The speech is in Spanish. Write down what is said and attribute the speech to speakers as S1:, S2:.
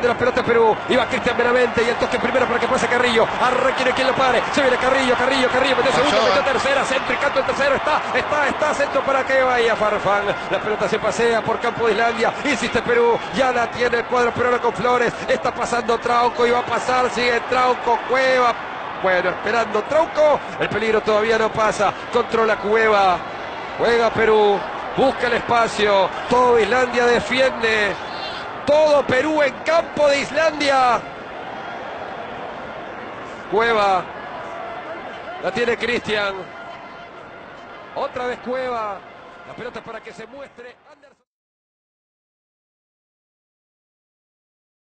S1: la pelota Perú. Iba Cristian Benavente y el toque primero para que pase Carrillo. Quiere quien lo pare. Se viene Carrillo. Metió segundo, metió tercera. Centro y canto el tercero. Está. Centro para que vaya Farfán. La pelota se pasea por campo de Islandia. Insiste Perú. Ya la tiene el cuadro peruano con Flores. Está pasando Trauco y va a pasar. Sigue Trauco. Cueva. Bueno, esperando Trauco. El peligro todavía no pasa. Controla Cueva. Juega Perú. Busca el espacio. Todo Islandia defiende. Todo Perú en campo de Islandia. Cueva. La tiene Cristian. Otra vez Cueva. La pelota para que se muestre Anderson.